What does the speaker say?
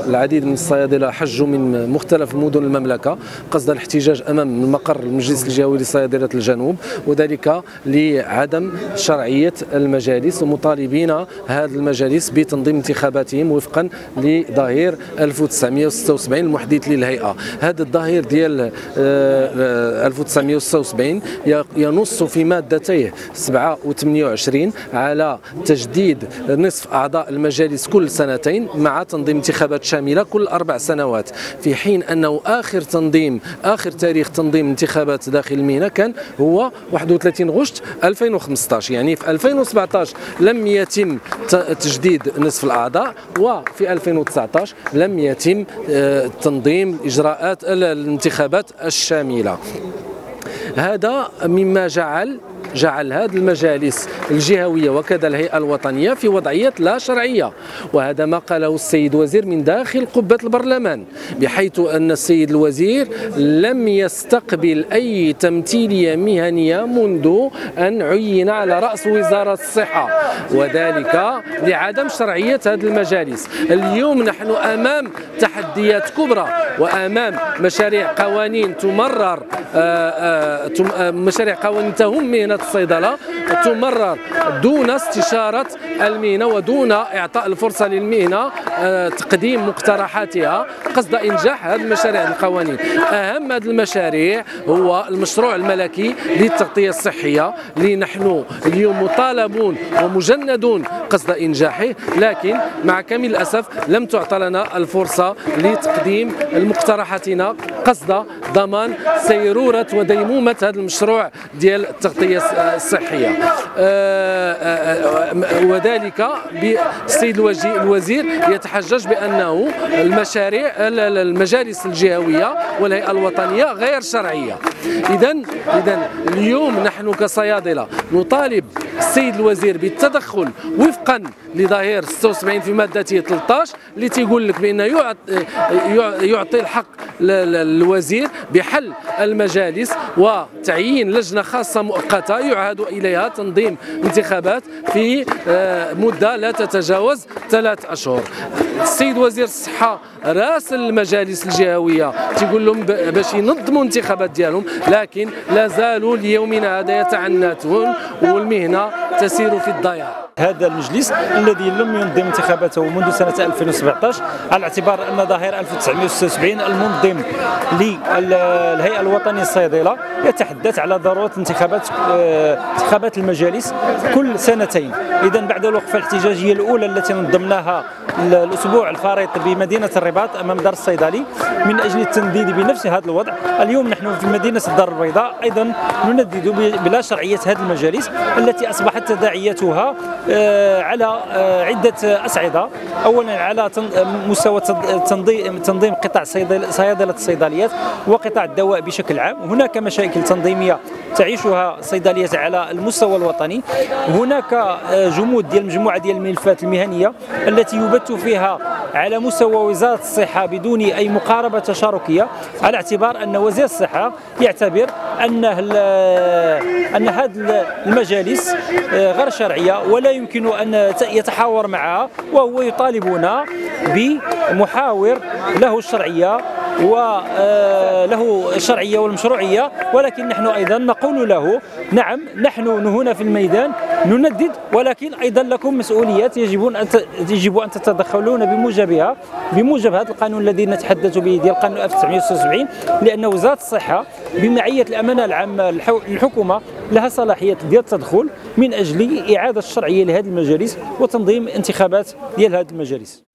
العديد من الصيادله حجوا من مختلف مدن المملكه قصد الاحتجاج امام مقر المجلس الجهوي لصيادله الجنوب، وذلك لعدم شرعيه المجالس، ومطالبين هذه المجالس بتنظيم انتخاباتهم وفقا لظهير 1976 المحدث للهيئه. هذا الظهير ديال 1976 ينص في مادتيه 7 و28 على تجديد نصف اعضاء المجالس كل سنتين مع تنظيم انتخابات شامله كل 4 سنوات، في حين انه اخر تاريخ تنظيم انتخابات داخل المهنه كان هو 31 غشت 2015. يعني في 2017 لم يتم تجديد نصف الاعضاء، وفي 2019 لم يتم تنظيم اجراءات الانتخابات الشامله. هذا مما جعل هذه المجالس الجهوية وكذا الهيئة الوطنية في وضعية لا شرعية، وهذا ما قاله السيد الوزير من داخل قبة البرلمان، بحيث أن السيد الوزير لم يستقبل أي تمثيلية مهنية منذ أن عين على رأس وزارة الصحة، وذلك لعدم شرعية هذه المجالس. اليوم نحن أمام تحديات كبرى وأمام مشاريع قوانين تمرر، مشاريع قوانين تهم مهنة الصيدلة تمرر دون استشارة المهنة ودون إعطاء الفرصة للمهنة تقديم مقترحاتها قصد إنجاح هذه المشاريع القوانين. أهم هذه المشاريع هو المشروع الملكي للتغطية الصحية اللي نحن اليوم مطالبون ومجندون قصد إنجاحه، لكن مع كامل الأسف لم تعطى لنا الفرصة لتقديم مقترحاتنا قصد ضمان سيرورة وديمومة هذا المشروع ديال التغطية الصحية، وذلك بالسيد الوزير يتحجج بأنه المجالس الجهوية والهيئة الوطنية غير شرعية. إذا اليوم نحن كصيادلة نطالب السيد الوزير بالتدخل وفقا لظهير 76 في مادته 13 اللي تيقول لك بأنه يعطي الحق للوزير بحل المجالس وتعيين لجنة خاصة مؤقتة يعاد إليها تنظيم انتخابات في مدة لا تتجاوز 3 أشهر. السيد وزير الصحة راسل المجالس الجهوية تيقول لهم باش ينظموا انتخابات ديالهم، لكن لا زالوا ليومنا هذا يتعنتون والمهنة تسير في الضياع. هذا المجلس الذي لم ينظم انتخاباته منذ سنة 2017 على اعتبار أن ظهير 1976 المنظم للهيئة الوطنية للصيدلة يتحدث على ضرورة انتخابات المجالس كل سنتين. إذا بعد الوقفة الاحتجاجية الأولى التي نظمناها الأسبوع الفارط بمدينة الرباط أمام دار الصيدلي من أجل التنديد بنفس هذا الوضع، اليوم نحن في مدينة الدار البيضاء أيضا نندد بلا شرعية هذه المجالس التي أصبحت تداعياتها على عدة أصعدة. أولا على مستوى تنظيم قطاع صيادلة الصيدليات وقطاع الدواء بشكل عام. هناك مشاكل تنظيمية تعيشها الصيدليات على المستوى الوطني. هناك جمود ديال مجموعة ديال الملفات المهنية التي يبت فيها على مستوى وزارة الصحة بدون أي مقاربة تشاركية، على اعتبار أن وزير الصحة يعتبر أن هذه المجالس غير شرعية ولا يمكن أن يتحاور معها، وهو يطالبنا بمحاور له الشرعية وله الشرعية والمشروعية. ولكن نحن أيضا نقول له نعم نحن هنا في الميدان نندد، ولكن أيضا لكم مسؤوليات يجب أن تتدخلون بموجب هذا القانون الذي نتحدث به ديال القانون 1976، لأن وزارة الصحة بمعية الأمانة العامة للحكومة لها صلاحية ديال التدخل من أجل إعادة الشرعية لهذه المجالس وتنظيم انتخابات ديال هذه المجالس.